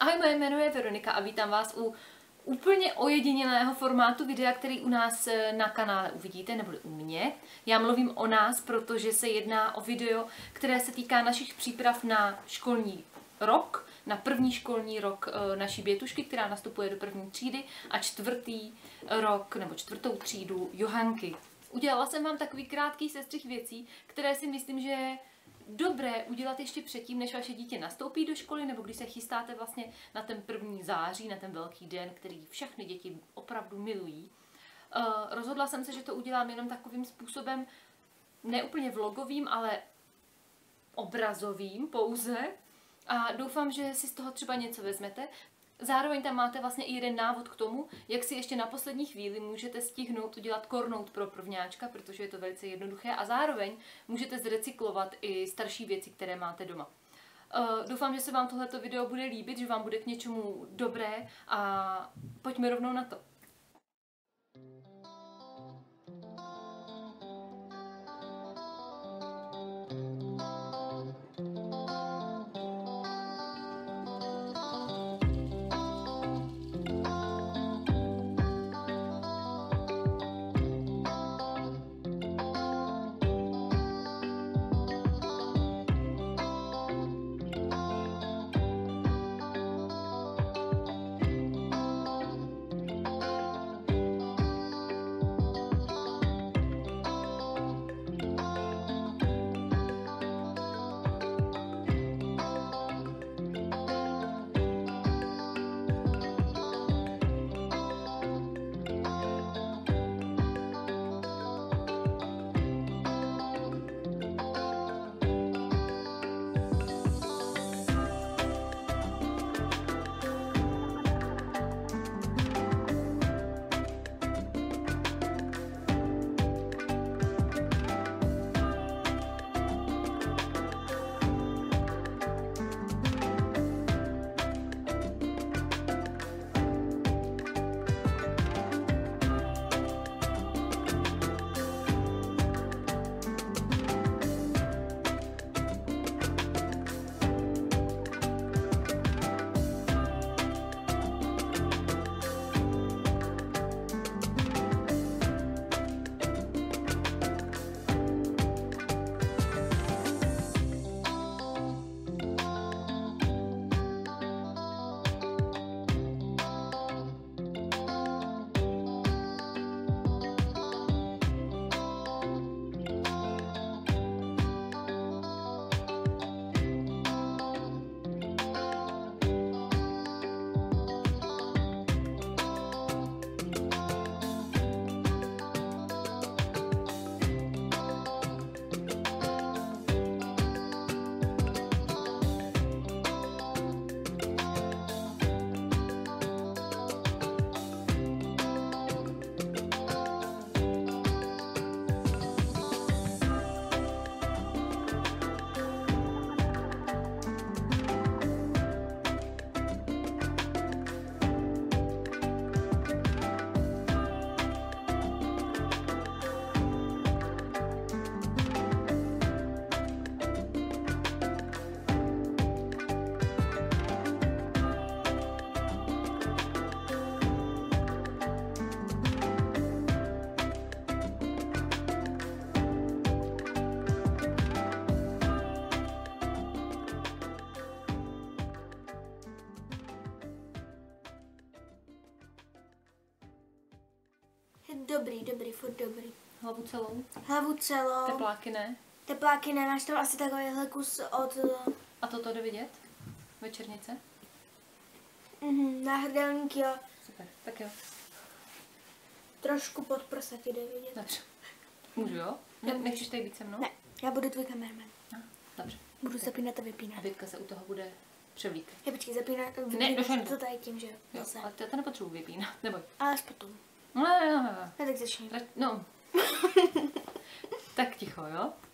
Ahoj, moje jméno je Veronika a vítám vás u úplně ojedinělého formátu videa, který u nás na kanále uvidíte, nebo u mě. Já mluvím o nás, protože se jedná o video, které se týká našich příprav na školní rok, na první školní rok naší Bětušky, která nastupuje do první třídy, a čtvrtý rok, nebo čtvrtou třídu Johanky. Udělala jsem vám takový krátký sestřih věcí, které si myslím, že je dobré udělat ještě předtím, než vaše dítě nastoupí do školy, nebo když se chystáte vlastně na ten 1. září, na ten velký den, který všechny děti opravdu milují. Rozhodla jsem se, že to udělám jenom takovým způsobem, ne úplně vlogovým, ale obrazovým pouze. A doufám, že si z toho třeba něco vezmete. Zároveň tam máte vlastně i jeden návod k tomu, jak si ještě na poslední chvíli můžete stihnout udělat kornout pro prvňáčka, protože je to velice jednoduché, a zároveň můžete zrecyklovat i starší věci, které máte doma. Doufám, že se vám tohleto video bude líbit, že vám bude k něčemu dobré, a pojďme rovnou na to. Dobrý, furt dobrý. Hlavu celou? Hlavu celou. Tepláky ne? Tepláky ne, máš tam asi takovýhle kus od... A toto jde vidět? Večernice? Náhrdelník, jo. Super, tak jo. Trošku pod prsa ti jde vidět. Dobře. Můžu, jo? Nechceš tady být se mnou? Ne, já budu tvůj kameraman. Dobře. Budu zapínat a vypínat. A Větka se u toho bude převlíkat. Já počkej, zapínat to tady tím, že jo? Ale to nepotřebuji vypínat, neboj. Ale až potom. Ne. Tak začni. No. Tak ticho, jo?